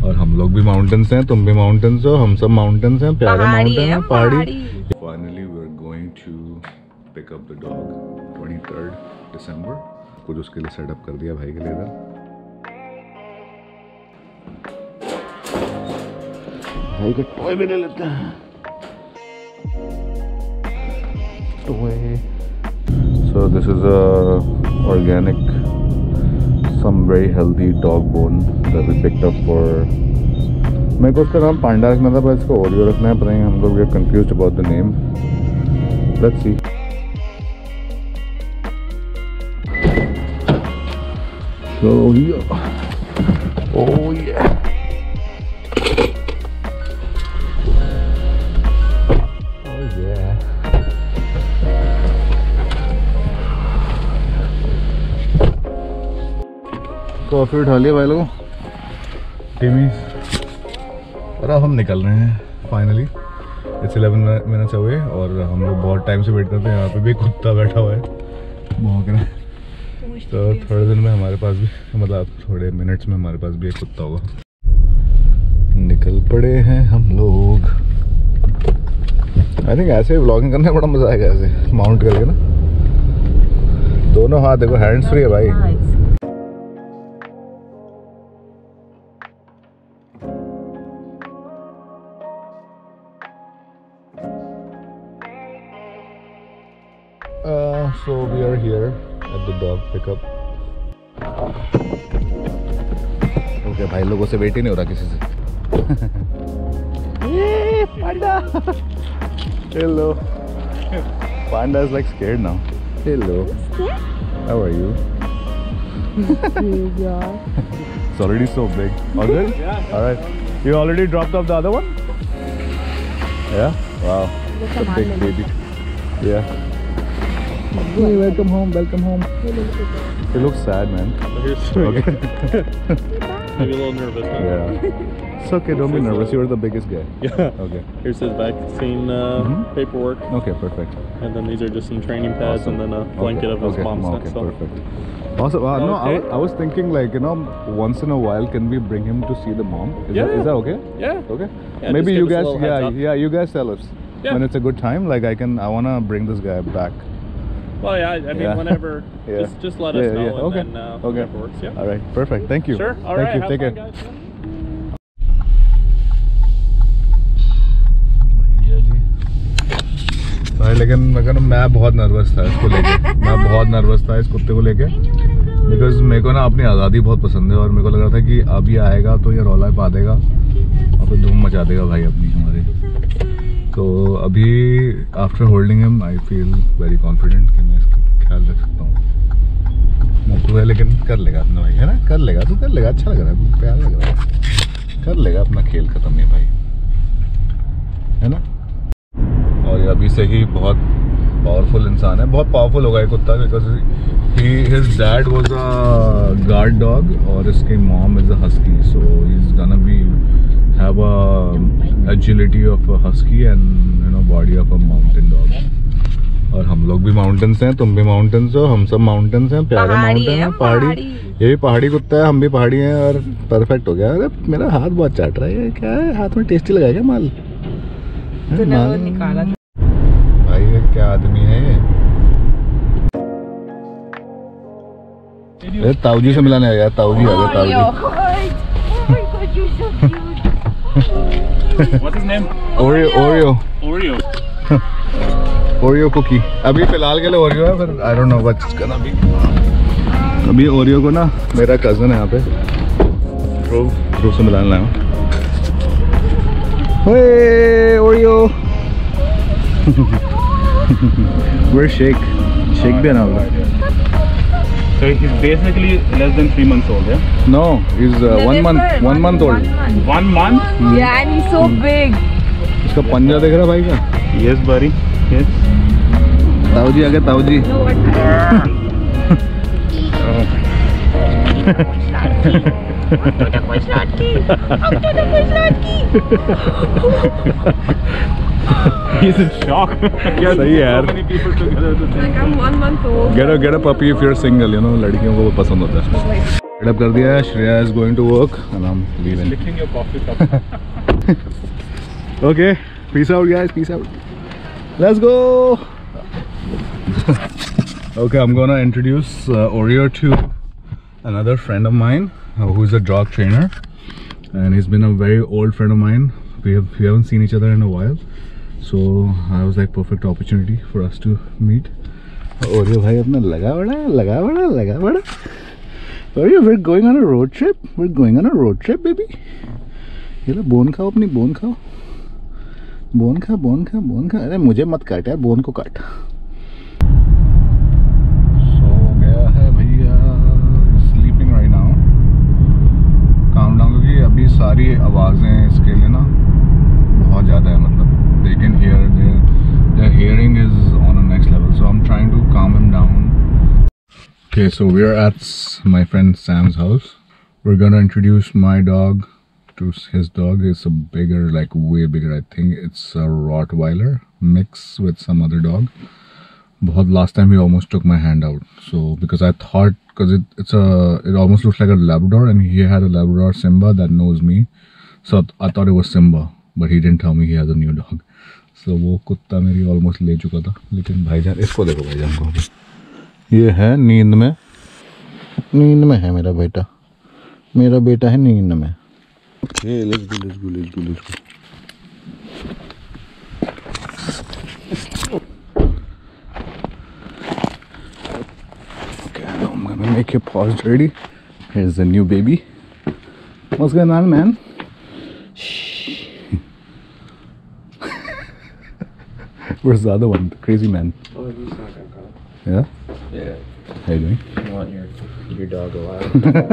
और हम लोग भी माउंटेन्स हैं, तुम भी माउंटेन्स हो, हम सब माउंटेन्स हैं, प्यारे माउंटेन है, पहाड़ी। Finally we are going to pick up the dog 23 December. कुछ उसके लिए सेटअप कर दिया भाई के लिए इधर। भाई का टॉय भी ले लेते हैं। Toy. So this is a organic, some very healthy dog bone that we picked up for. मेरे को उसका नाम पांडा रखना था, पर इसको ओरियो रखना है। पता नहीं, हम लोग get confused about the name. Let's see. So yeah. Oh yeah. Coffee उठा लिया भाई लोगों, टीमी। और अब हम निकल रहे हैं फाइनली। इट्स 11 मिनट्स अवे और हम लोग बहुत टाइम से वेट करते हैं। यहाँ पे भी कुत्ता बैठा हुआ है, भौंक रहा है। तो थोड़े दिन में हमारे पास भी, मतलब थोड़े मिनट्स में हमारे पास भी एक कुत्ता होगा। निकल पड़े हैं हम लोग। आई थिंक ऐसे व्लॉगिंग करने में बड़ा मजा आएगा, ऐसे माउंट करके ना। दोनों हाथ देखो, हैंड्स फ्री है भाई। So we are here at the dog pickup. Okay, भाई लोगों से वेट ही नहीं हो रहा किसी से। Panda. Hello. Panda is like scared now. Hello. How are you? It's already so big. All good? Yeah. All right. You already dropped off the other one? Yeah. Wow. It's a big baby. Yeah. Hey, welcome home, welcome home. He looks sad, man. Here's okay. Maybe a little nervous, huh? Yeah. It's okay, don't be nervous. You're the biggest guy. Yeah. Okay. Here's his vaccine paperwork. Okay, perfect. And then these are just some training pads, Awesome. and then a blanket of his mom's. Okay, So. perfect. Also, no, I was thinking, like, you know, once in a while, can we bring him to see the mom? Is that okay? Yeah. Okay. Yeah, maybe just you give us a guys, little heads up. you guys tell us when it's a good time. Like, I wanna bring this guy back. Well, yeah. I mean, whenever. Just let us know, and Okay. then Okay. whatever works. Yeah. All right. Perfect. Thank you. Sure. All Thank right. you. Have Take fun, care. guys. भाई लेकिन मैं बहुत nervous था इसको लेके। मैं बहुत nervous था इस कुत्ते को लेके, बिकॉज मेरे को ना अपनी आज़ादी बहुत पसंद है। और मेरे को लग रहा था कि अब ये आएगा तो ये रौला पा देगा और फिर धूम मचा देगा भाई अपनी हमारी। तो अभी after holding him I feel very confident कि मैं इसका ख्याल रख सकता हूँ। मोटू है लेकिन कर लेगा अपना भाई, है ना? कर लेगा, तू कर लेगा। अच्छा लग रहा है, प्यार लग रहा है, कर लेगा। अपना खेल खत्म है भाई, है ना? और ये अभी से ही बहुत पावरफुल इंसान है, बहुत पावरफुल होगा ये कुत्ता, because his dad was a guard dog और इसकी mom is a husky. So he is gonna be have a agility of a husky and you know body of a mountain dog. और हम लोग भी mountains हैं, तुम भी mountains हो, हम सब माउंटेन्स हैं, प्यारे माउंटेन है, पहाड़ी। ये भी पहाड़ी कुत्ता है, हम भी पहाड़ी हैं और परफेक्ट हो गया। अरे मेरा हाथ बहुत चाट रहा है, क्या है हाथ में? टेस्टी लगा क्या माल? निकाला भाई ये क्या आदमी है ये? ताऊजी से मिलाने आया, ताऊजी आ गया। ताऊजी What's his name? Oreo cookie. अभी फिलहाल के लिए ओरियो है, फिर I don't know what's gonna be. अभी ओरियो को ना मेरा कजन है यहाँ पे ध्रुव से मिलाने लाया हूँ। Hey, Oreo. Where's Shake? Shake भी now. So he's basically less than 3 months old, yeah? No, he's 1 month. 1 month old. 1 month? Yeah, and he's so big. इसका पंजा देख रहा भाई का? Yes, buddy. Yes. ताऊजी आ गए, ताऊजी। He's in shock. सही है यार। So many people together at the same Like I'm 1 month old. Get a puppy if you're single, you know, लड़कियों को वो पसंद होता है। सेटअप कर दिया है. Shreya is going to work and I'm leaving. Licking your coffee cup. Okay, peace out guys, peace out. Let's go. Okay, I'm gonna introduce Oreo to another friend of mine who is a dog trainer, and he's been a very old friend of mine. We haven't seen each other in a while, so I was like perfect opportunity for us to meet. Oreo bhai apna laga bada. Oreo, we're going on a road trip. We're going on a road trip, baby. ये लो bone खाओ, अपनी bone खाओ. Bone खा. अरे मुझे मत काट यार, बोन को काट. सो गया है भैया. Sleeping right now. Calm down, क्योंकि अभी सारी आवाज़ें इसके लिए ना बहुत ज़्यादा है. मतलब they can hear, their hearing is on a next level. So I'm trying to calm him down. Okay, so we are at my friend Sam's house. We're gonna introduce my dog to his dog. It's a bigger, like way bigger. I think it's a Rottweiler mix with some other dog. Last time he almost took my hand out. So because I thought, because it almost looks like a Labrador, and he had a Labrador Simba that knows me. So I thought it was Simba, but he didn't tell me he has a new dog. So वो कुत्ता मेरी almost ले चुका था. लेकिन भाईजान, इसको देखो भाईजान को. ये है नींद में है मेरा बेटा. मेरा बेटा है नींद में. Okay, let's go. Okay, I'm gonna make your paws dirty. Here's the new baby. What's going on, man? Shh. Where's the other one, the crazy man? Oh, he's not gonna come. Yeah? Yeah. How you doing? You want your dog alive?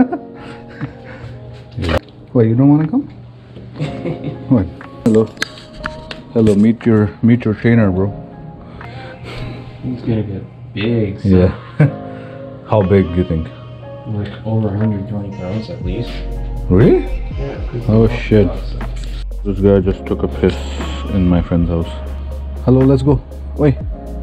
Yeah. Wait, you don't want to come? What? Hello. Meet your trainer, bro. He's gonna get big. So Yeah. How big do you think? like over 120 pounds at least. Really? Yeah. Oh shit. This guy just took a piss in my friend's house. Hello, let's go. Wait.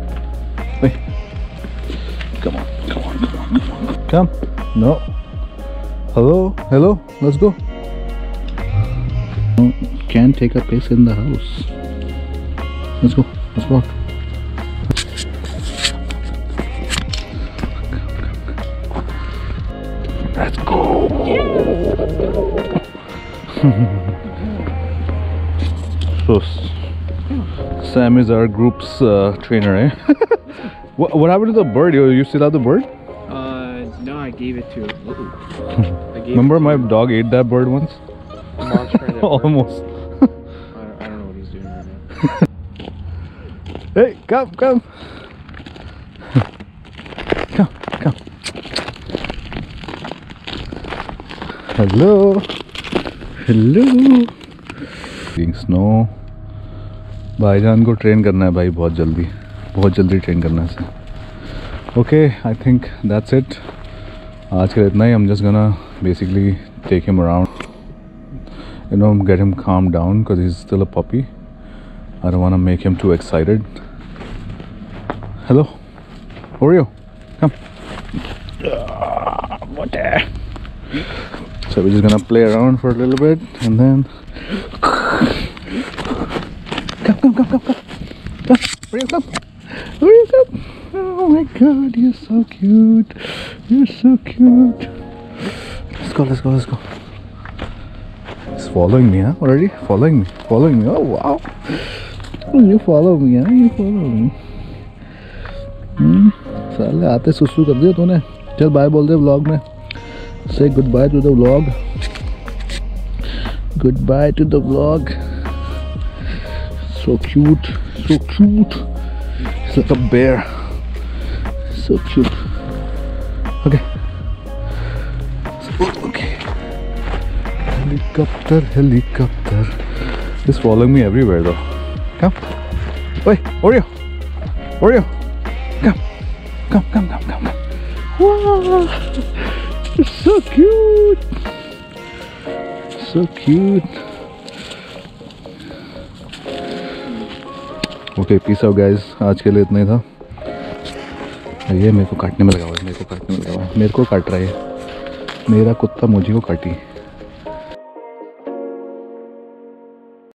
Come on. Come. No. Hello. Let's go. Can't take a piss in the house. Let's go. Let's walk. Let's go. So Sam is our group's trainer, eh? What happened to the bird? You still have the bird? No, I gave it to him. Remember my dog ate that bird once? Mom's trying to Almost. I don't know what he's doing right now. Hey, come. Come. Hello. Being snow. भाईजान को train करना है भाई, बहुत जल्दी train करना है इसे. Okay, I think that's it. आज के लिए इतना ही. I'm just gonna basically take him around, get him calmed down because he's still a puppy. I don't want to make him too excited. Hello, Oreo, come. What the? So we're just gonna play around for a little bit and then come. Oreo, come. Oh my God, you're so cute. Let's go. He's following me, huh? Already following me. Oh wow. You follow me, huh? साले आते सुसु कर दिया तूने. चल bye बोल दे vlog में. Say goodbye to the vlog. Goodbye to the vlog. So cute. He's like a bear. So cute. Okay. Helicopter. He's following me everywhere though. Come. Wait, Oreo. Come. Wow. It's so cute. Okay, peace out guys. आज के लिए इतना ही था. ये मेरे को काटने में लगा हुआ है. मेरे को काट रहा है. मेरा कुत्ता मुझे को काटी।